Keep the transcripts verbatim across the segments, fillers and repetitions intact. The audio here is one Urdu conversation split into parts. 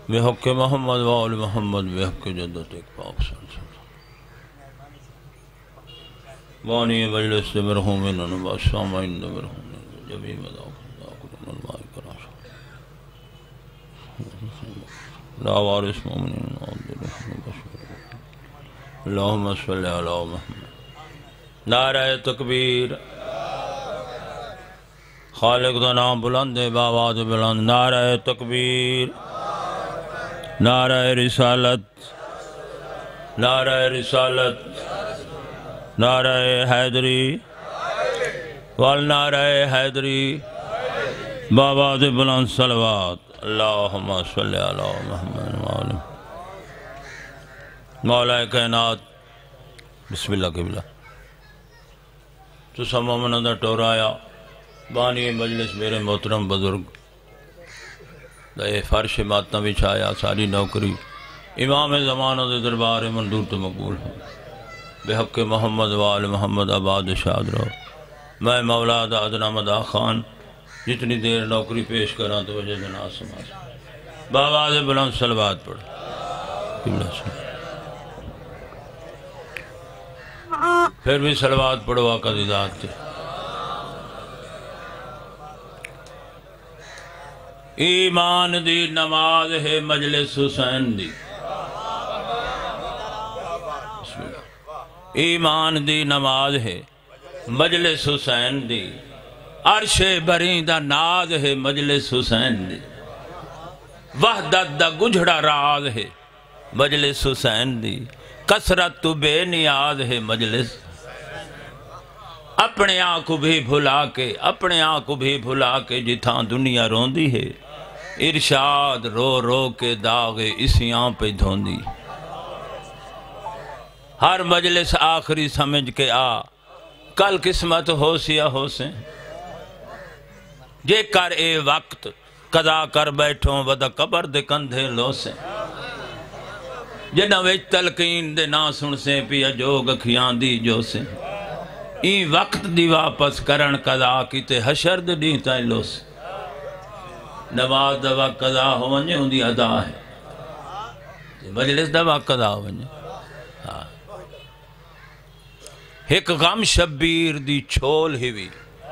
بحق محمد وآل محمد بحق جدت اقباق صلی اللہ علیہ وسلم بانی مجلس مرحومین نباس سامعین مرحومین جبی مداق داکرین المائی کراش لا وارث مومنین اللہم صلی علی محمد نعرہ تکبیر خالق دا نام بلند باواد بلند نعرہ تکبیر نعرہ رسالت نعرہ رسالت نعرہ حیدری والنعرہ حیدری باواد بلند صلوات اللہم صلی علی محمد وآلہ مولا کائنات بسم اللہ قبلہ تو سما منندہ ٹورایا بانی مجلس میرے محترم بزرگ دے فرش ماتنا بچھایا ساری نوکری امام زمانہ دے دربار مندور تو مقبول ہے بحق محمد وآل محمد آباد شاد رہو میں مولا دا ادنا مدا خان جتنی دیر نوکری پیش کراں تو وجہ جنا سماس بابا دے بلند صلوات پڑھ قبلہ سے پھر بھی صلوات پڑھو آقا دی ذات تے ایمان دی نماز ہے مجلس حسین دی ایمان دی نماز ہے مجلس حسین دی عرش برین دا ناز ہے مجلس حسین دی وحدت دا گجھڑا راز ہے مجلس حسین دی کثرت تو بے نیاز ہے مجلس اپنے آنکھ بھی بھلا کے اپنے آنکھ بھی بھلا کے جتھاں دنیا روندی ہے ارشاد رو رو کے داغ اسیاں پہ دھوندی ہر مجلس آخری سمجھ کے آ کل قسمت ہو سیا ہو سے جے کر اے وقت قضا کر بیٹھوں ودا قبر دے کندھے لو سے جنہ ویچ تلقین دے نا سن سے پیا جوگ کھیاں دی جو سے این وقت دی واپس کرن قضا کیتے حشر دے دیتا لو سے نماز دوا قضا ہو ونجے ہوں دی ادا ہے مجلس دوا قضا ہو ونجے ایک غم شبیر دی چھول ہیوی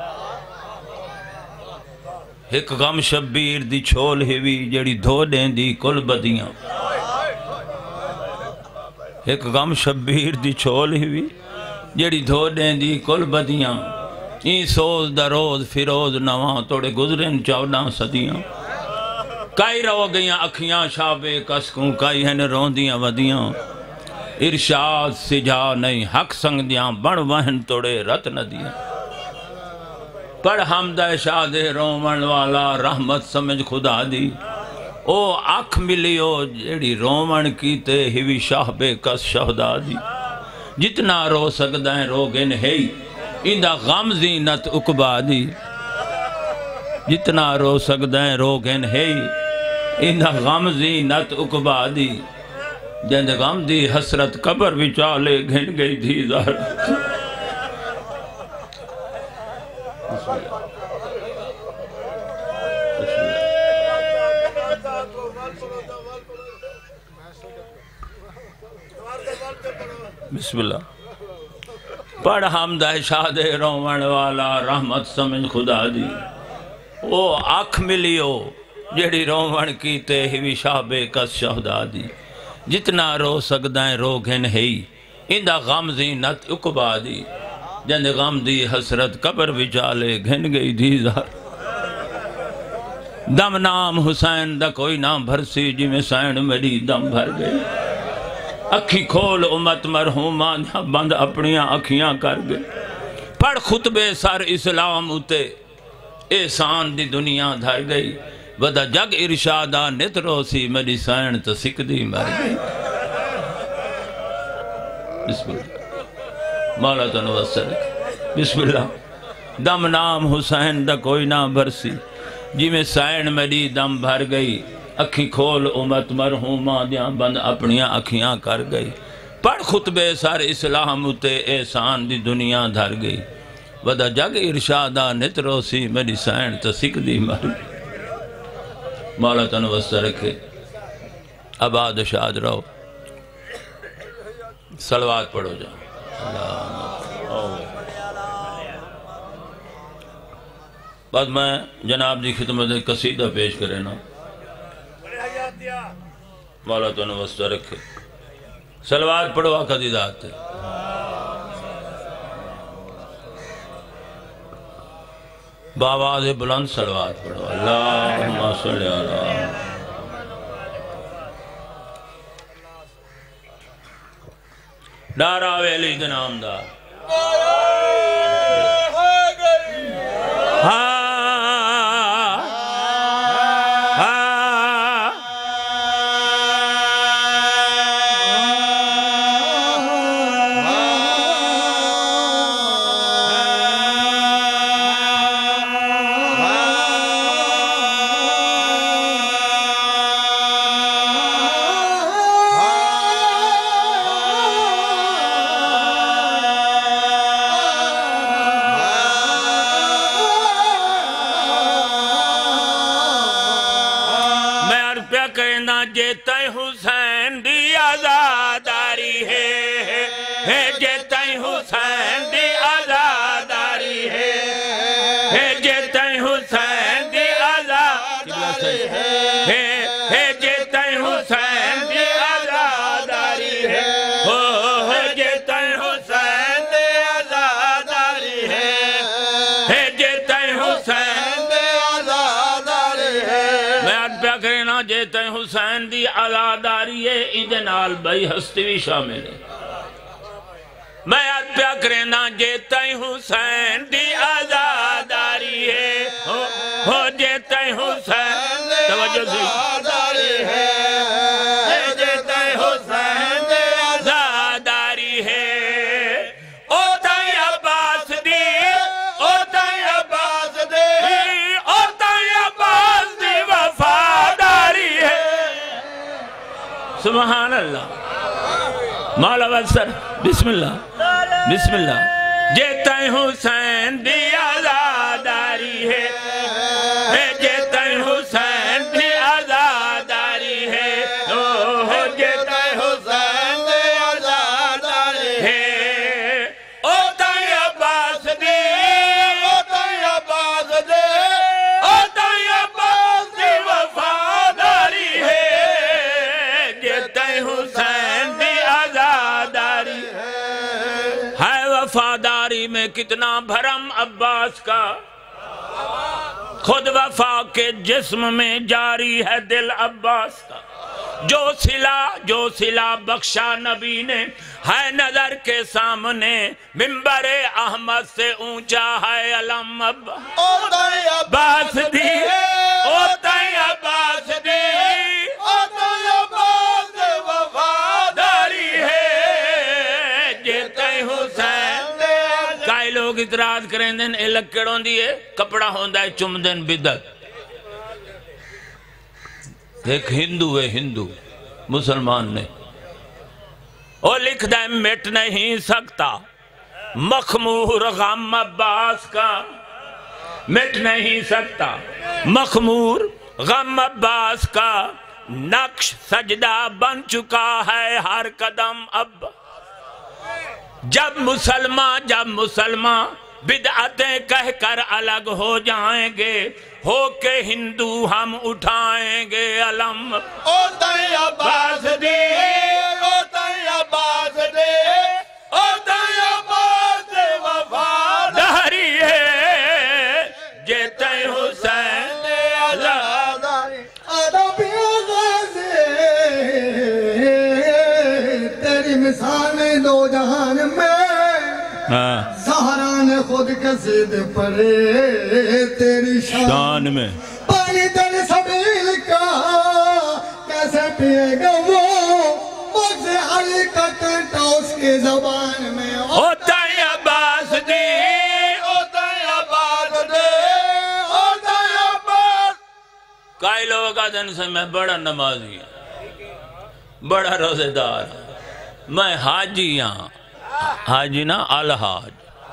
ایک غم شبیر دی چھول ہیوی جڑی دھو دیں دی کل بدیاں ایک غم شبیر دی چھول ہیوی جڑی دھو دیں دی کل بدیاں این سوز دا روز فیروز نواں توڑے گزرن چودہ صدیاں کئی رو گئیاں اکھیاں شابے کسکوں کئی ہیں روندیاں ودیاں ارشاد سجا نہیں حق سنگ دیاں بڑھ وہن توڑے رت ندیاں پڑھ حمد شاد رومن والا رحمت سمجھ خدا دی او اکھ ملیو جیڑی رومن کیتے ہیوی شاہ بے کس شہدہ دی جتنا رو سکدائیں روگن ہے اندہ غم زینت اقبا دی جتنا رو سکدائیں روگن ہے اندہ غم زینت اقبا دی جند غم دی حسرت قبر وچالے گھن گئی تھی ظاہر بسم اللہ پڑھ حمد شاد رومن والا رحمت سمجھ خدا دی او آنکھ ملیو جیڑی رومن کیتے ہی شاہ بے کس شہدہ دی جتنا رو سکدائیں رو گھن ہی اندہ غم زینت اقبا دی جند غم دی حسرت قبر وچالے گھن گئی دی ظاہر دم نام حسین دا کوئی نام بھرسی جی میں سائن میری دم بھر گئی اکھی کھول امت مرحومان بند اپنیاں اکھیاں کر گئے پڑھ خطبے سر اسلام اتے احسان دی دنیا دھر گئی ودا جگ ارشادہ نت روسی میری سائن تو سکھ دی مر گئی بسم اللہ مولا تنوسر بسم اللہ دم نام حسین دا کوئی نام بھرسی جی میں سائن میری دم بھر گئی اکھی کھول امت مرحومہ دیاں بند اپنیاں اکھیاں کر گئی پڑھ خطبے سر اسلام اتے احسان دی دنیا دھر گئی ودا جگ ارشادہ نت روسی میری سائن تو سکھ دی مر گئی مولا تنوسر رکھے آباد شاد رہو. صلوات پڑھو جا. بعد میں جناب دی خدمت قصیدہ پیش کرے نا. مولا تو نے وسطہ رکھے. صلوات پڑھو آقا دی ذات تے. بآواز بلند صلوات پڑھو. اللہم صلی علی. ڈارا ویلی دنام دا حسین دی آزاداری ہے. جیتے حسین دی آزاداری ہے. جیتے حسین دی آزاداری ہے. جیتے حسین دی آزاداری ہے. جیتے حسین دی آزاداری ہے. جیتے حسین دی آزاداری ہے. میں آج پیا کرنا جیتے حسین دی آزاداری ہے. ایدے نال بھائی ہستی بھی شامل ہے. میں آج پیا کرنا جیتے حسین دی آزاداری ہے. ہو جیتے حسین دی آزاداری ہے. جیتے حسین دی آزاداری ہے. او تائیں عباس دی او تائیں عباس دی او تائیں عباس دی وفاداری ہے. سبحان اللہ. مولا وسر بسم اللہ بسم اللہ. جیتے حسین دی آزاداری ہے. جیتے حسین دی آزاداری ہے. جیتے حسین دی آزاداری ہے. او تائیں عباس دی او تائیں عباس دی او تائیں عباس دی وفاداری ہے. جیتے حسین دی آزاداری ہے. وفاداری میں کتنا بھرم عباس کا. خود وفا کے جسم میں جاری ہے دل عباس کا. جو صلہ جو صلہ بخشا نبی نے ہے نظر کے سامنے. منبر احمد سے اونچا ہے علم عباس دی. او تائیں عباس دی او تائیں عباس دی وفاداری ہے. جیتے حسین کئی لوگ اعتراض کریں دن اے لکڑوں دیئے کپڑا ہوندہ ہے چم دن بدت. ایک ہندو ہے ہندو مسلمان نے وہ لکھ دے مٹ نہیں سکتا مخمور غم عباس کا. مٹ نہیں سکتا مخمور غم عباس کا. نقش سجدہ بن چکا ہے ہر قدم اب. جب مسلمان جب مسلمان بدعتیں کہہ کر الگ ہو جائیں گے ہو کے ہندو ہم اٹھائیں گے علم. او تائیں عباس دی او تائیں عباس دی او تائیں عباس دی وفاداری ہے. جیتے حسین دی آزاداری ادب غازی تیری مثال دو جہان میں. زہرا نے خود قصید پڑھے تیری شان میں. پانی تل سبیل کا کیسے پیے گا وہ مغز علی کا کانٹا اس کی زبان میں. او تائیں عباس دی او تائیں عباس دی او تائیں عباس. کئی لوگ آدھن سے میں بڑا نمازی ہوں بڑا روزے دار ہوں میں حاجی ہوں. حاجی نا الحاج.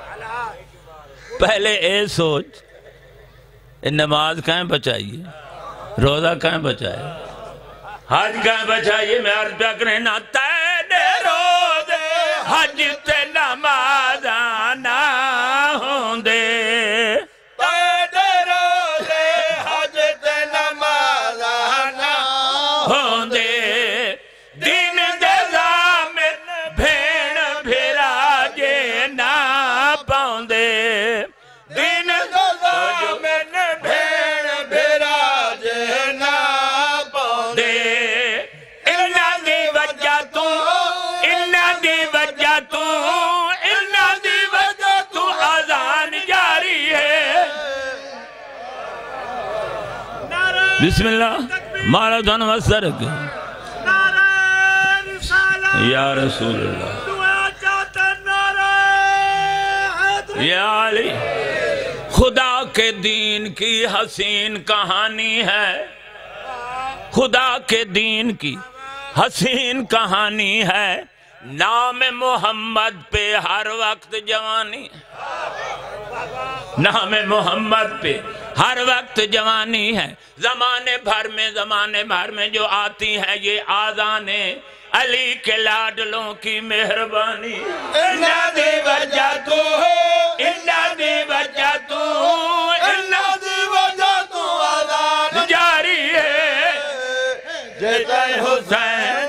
پہلے اے سوچ نماز کہیں بچائیے روزہ کہیں بچائے. حج کا بچہ یہ میں عرض پہ کریں نہ تیرے روز حج تے نماز نہ ہوں دے تیرے روز حج تے نماز نہ ہوں دے دین دے زامن بھیڑ بھیرا جے نہ پاؤں دے دین دے زامن بھیڑ بھیرا جے نہ پاؤں دے انہاں دی وجہ تو انہاں دی وجہ تو انہاں دی وجہ تو آذان جاری ہے بسم اللہ مارا دھن وسرک یا رسول اللہ یا علی خدا کے دین کی حسین کہانی ہے خدا کے دین کی حسین کہانی ہے نام محمد پہ ہر وقت جوانی نام محمد پہ ہر وقت جوانی ہے زمانے بھر میں زمانے بھر میں جو آتی ہے یہ آذانیں علی کے لاڈلوں کی مہربانی انہاں دی وجہ تو انہاں دی وجہ تو انہاں دی وجہ تو آذان جاری ہے جیتا حسین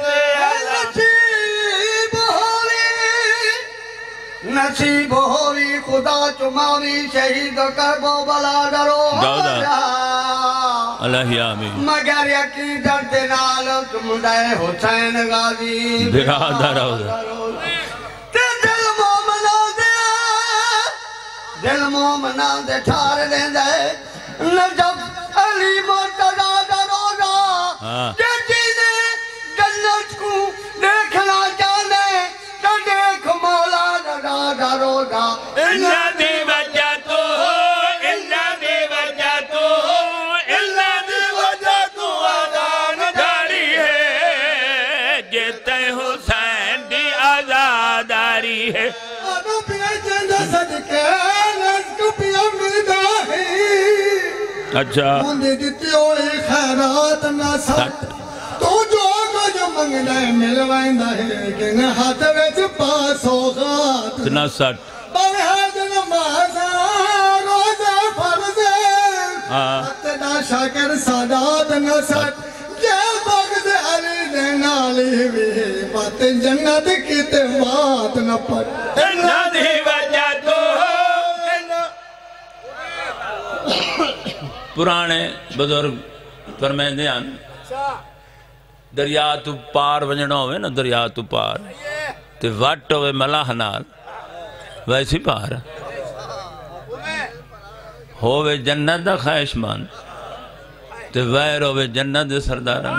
نصیب ہوئی نصیب ہوئی خدا چماوی شہید کربو بلا ڈرو اللہ آمین مگر یقین درد نال تم دے حسین غازی برادر تے دل مومنا دے دل مومنا دے ٹھار دے دے نجف علی مرتضی ڈرو گا کہ چیزیں جنت کو دیکھنا چاہنے تو دیکھ مولا ڈرو گا انہاں دی وجہ تو انہاں دی وجہ تو انہاں دی وجہ تو آذان جاری ہے جیتے حسین دی آزاداری ہے آدھو پیا جندہ صدقے نزک پیا ملدا ہے اچھا مندی دیتی ہوئی خیرات نہ سٹ تو جو کو جو منگنا ہے ملوائندہ ہے کہ نہ ہاتھ ویچ پاس ہو غات اتنا سٹ بہت نمازہ روزہ فرض اتنا شاکر سادات نہ سٹ کیا بغض علی دے نالی بھی بات جنت کی تیوات نہ پٹ انہاں دی وجہ تو پرانے بزرگ فرمیندے ہیں دریا تو پار ونجنا ہوئے نا دریا تو پار تے وٹ ہوئے ملاح نال ویسی پار ہوئے جنت دا خواہش مند تے ویر ہوئے جنت دے سرداران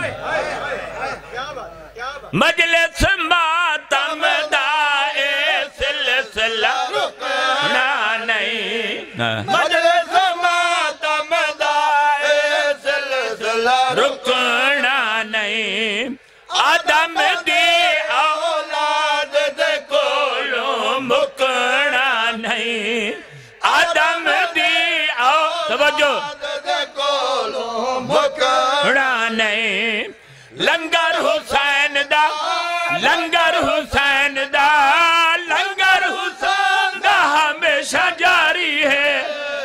مجلس ماتم دائے سلسلہ رکنا نہیں مجلس ماتم دائے سلسلہ رکنا نہیں آدم دی اولاد دے کولوں مکنا نہیں آدم دی اولاد دے کولوں مکنا نہیں لنگر حسین دا لنگر حسین دا لنگر حسین دا ہمیشہ جاری ہے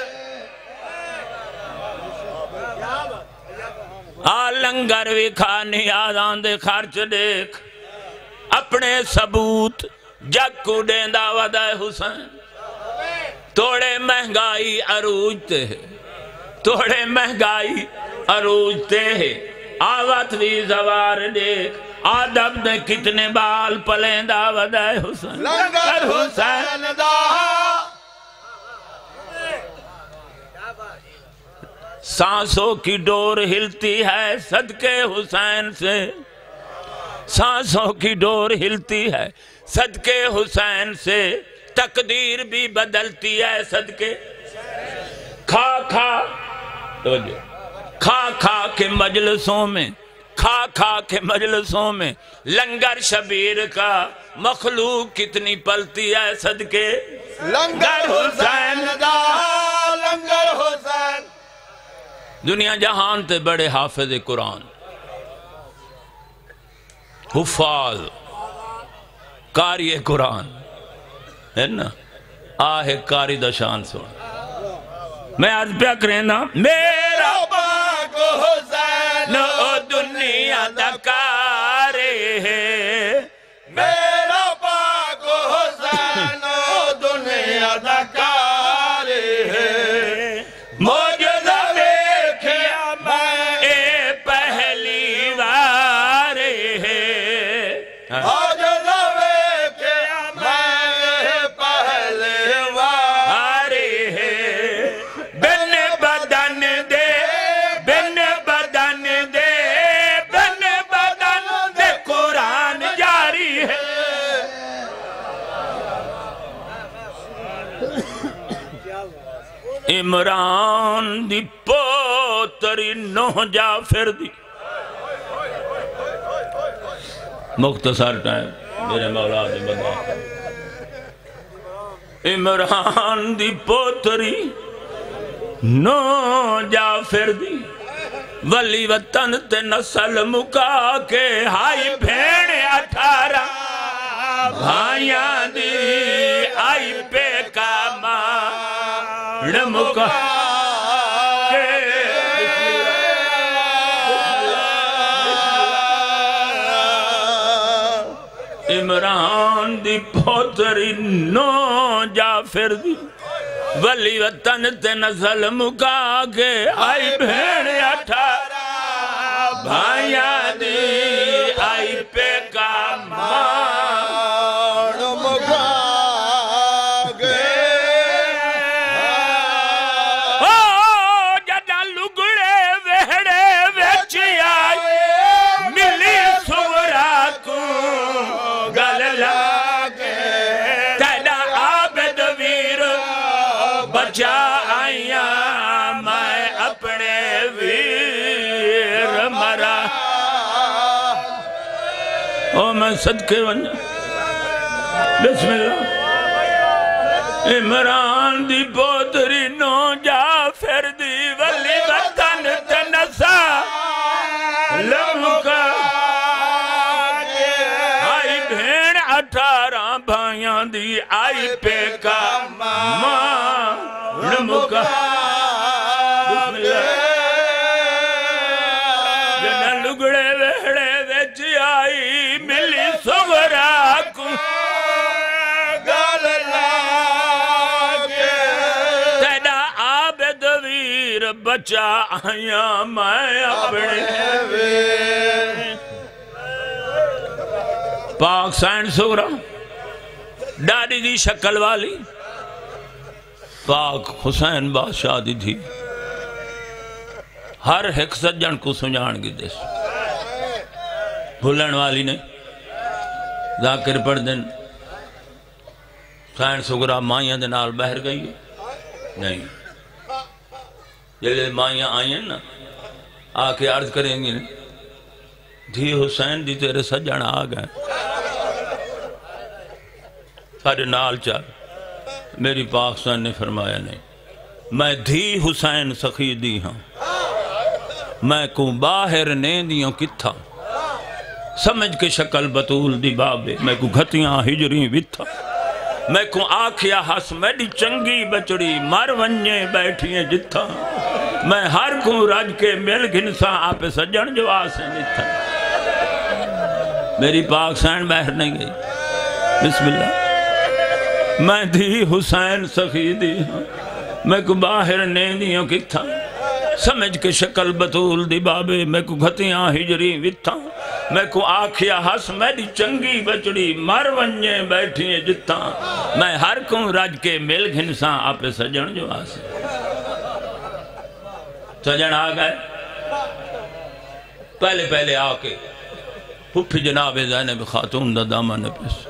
آ لنگر بھی کھانی آدھان دے خرچ دیکھ اپنے ثبوت جگ کو دیندہ ودا حسین توڑے مہنگائی عروج تے توڑے مہنگائی عروج تے آوت بھی زوار دیکھ آدم دے کتنے بال پلیندہ ودا حسین لنگر حسین دا سانسوں کی ڈور ہلتی ہے صدقے حسین سے سانسوں کی ڈور ہلتی ہے صدقے حسین سے تقدیر بھی بدلتی ہے صدقے کھا کھا کھا کھا کے مجلسوں میں کھا کھا کے مجلسوں میں لنگر شبیر کا مخلوق کتنی پلتی ہے صدقے لنگر حسین دا لنگر حسین دنیا جہان تے بڑے حافظ قرآن حفاظ قاری قرآن ہے نا، آہ قاری دا شان سن. میں آج پیا کریں نا، میرا پاک حسین او دنیا دا کاری ہے، میرا پاک حسین او دنیا دا کاری ہے. موجزہ دیکھیا میں اے پہلی وار ہے، موجزہ دیکھیا میں پہلی وار ہے. بن بدن دے بن بدن دے بن بدن دے قرآن جاری ہے. عمران دی پوتری نوح جعفر دی. مختصر ٹائم میرے مولا دی بندہ. عمران دی پوتری نوح جعفر دی، ولی وطن تے نسل مکا کے ہائی بھیڑ اٹھارہ بھائیاں دی آئی پہ کاما مکا عمران دی پوتری نوح جعفر دی، ولی وطن تے نسل مکا کے آئی بھیڑ اٹھارہ بھائیاں دی آئی پہ کاما مکا بچا آئیاں میں اپنے ویر مرا. او میں صدقے ونجا بسم اللہ. عمران دی پوتری نوح جعفر دی، ولی وطن تے نسل مکا آئی بھیڑ اٹھارہ بھائیاں دی آئی پہ کاما مکا. بسم اللہ. جنہ لگڑے ویڑے ویچ آئی ملی صغرا کو گل لاکے تیڑا عابد ویر بچا آیاں میں اپنے پاک سین صغرا ڈاڑی دی شکل والی پاک حسین بادشاہ دی تھی. ہر ایک سجن کو سنجان گی دیس بھولن والی نہیں. ذاکر پڑھ دن سین صغرا مائیاں دے نال بہر گئی نہیں. جلے مائیاں آئی ہیں نا آ کے عرض کریں گی دھی حسین دی تیرے سجن آ گئے سارے نال چال. میری پاک حسین نے فرمایا نہیں، میں دھی حسین سخی دی ہاں، میں کو باہر نیندیوں کتھا سمجھ کے شکل بطول دی بابے، میں کو گھتیاں ہجری وتھا، میں کو آکھیا ہس میڈی چنگی بچڑی مر ونجے بیٹھیے جتھا، میں ہر کو رج کے مل گھنسا آپ سجن جو آسے نتھا. میری پاک حسین باہر نہیں گئی. بسم اللہ. میں دھی حسین سخی دی ہاں، میں کو باہر نیندیوں کتھا سمجھ کے شکل بطول دی بابے، میں کو گھتیاں ہجری وتھا، میں کو آکھیا ہس میڈی چنگی بچڑی مر ونجے بیٹھیے جتھا، میں ہر کو رج کے مل گھنسا آپ سجن جو آسے. سجن آ گئے پہلے پہلے آ کے پھپھی جناب زینب خاتون دا دامن پیس.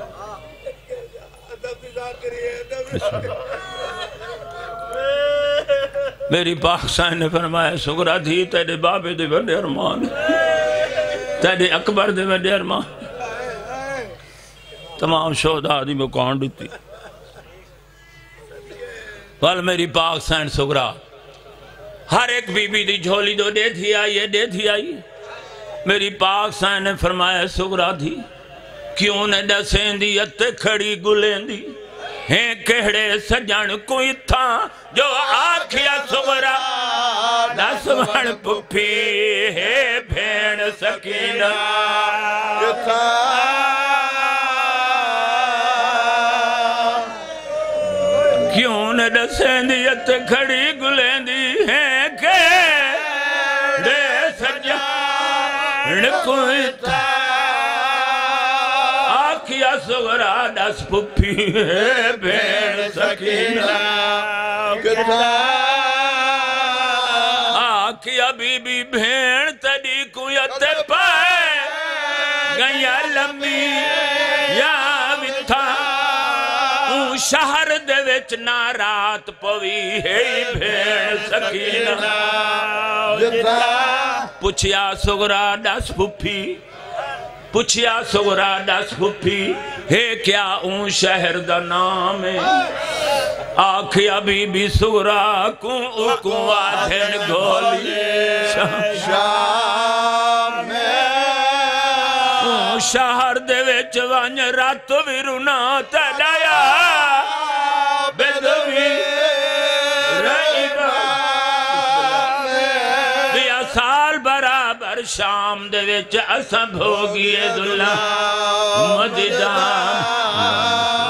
میری پاک حسین نے فرمایا سغرا تھی تیرے بابے دے بڑے ارمان، تیرے اکبر دے بڑے ارمان. تمام شہداء دی مکان دیتی. وال میری پاک حسین سغرا ہر ایک بی بی دی جھولی دو دے تھی آئی ہے دے تھی آئی میری پاک سائن نے فرمایا سغرا دی کیوں نے دسیں دی اتے کھڑی گلیں دی ہیں کہڑے سجن کوئی تھا جو آکھیا سغرا دس بڑ پپھی ہے بھین سکینہ کیوں نے دسیں دی اتے کھڑی گلیں دی ہیں کہڑے سجن کوئی تھا آکھیا سغرا دس پپھی ہے بھین سکینہ آکھیا بی بی بھین تڑی کویت پائے گیا لمبی یا وتھا اون شہر دے وچ نارات پوی ہے بھین سکینہ پوچھیا سغرا دس پپھی پوچھیا سغرا دس پپھی ہے کیا اون شہر دا نام ہے آکھیا بی بی سغرا کون او کون آدھن گولی شام میں اون شہر دے وچ وانج رات ویرونا تڑایا بدوی سال برابر شام دے وچ اساں بھوگیے دلہ مددام